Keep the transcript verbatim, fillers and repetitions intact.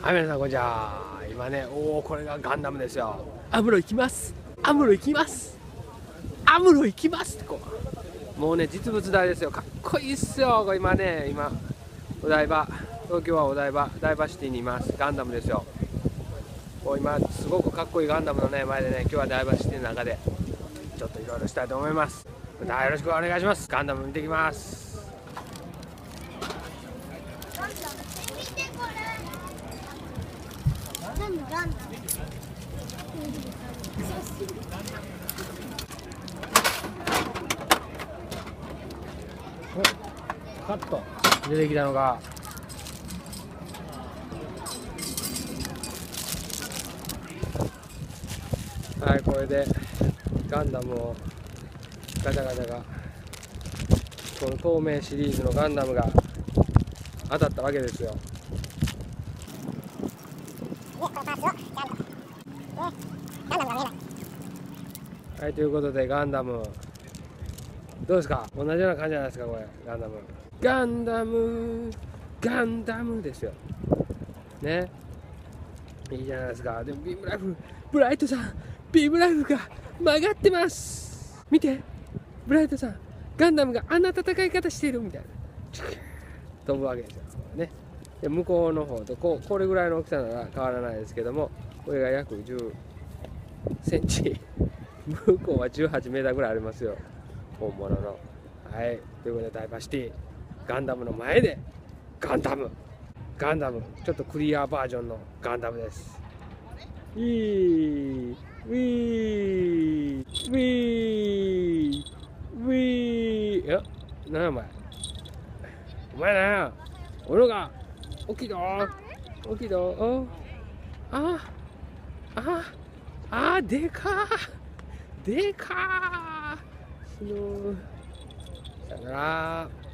はい、皆さんこんにちは。今ね、おお、これがガンダムですよ。アムロ行きます。アムロ行きます。アムロ行きますってこう。もうね、実物大ですよ。かっこいいっすよ。これ今ね、今、お台場、東京はお台場、ダイバーシティにいます。ガンダムですよ。こう今、すごくかっこいいガンダムのね、前でね、今日はダイバーシティの中で、ちょっといろいろしたいと思います。またよろしくお願いします。ガンダム見てきます。お、カット出てきたのがはい、これでガンダムをガチャガチャがこの透明シリーズのガンダムが当たったわけですよ。はい、ということでガンダムどうですか？同じような感じじゃないですか。これガンダムガンダムガンダムですよね。いいじゃないですか。でもビームライフルブライトさん、ビームライフルが曲がってます。見て、ブライトさん、ガンダムがあんな戦い方してるみたいな飛ぶわけですよね。で向こうの方とこうこれぐらいの大きさなら変わらないですけども、これが約じゅっセンチ向こうはじゅうはちメーターぐらいありますよ、本物の。はい、ということでダイバーシティガンダムの前でガンダムガンダムちょっとクリアバージョンのガンダムです。ウィーウィーウィーウィー。いや、なんやお前お前なんやおのが大きいど大きいど。ああああ、でかーでかー。さよなら。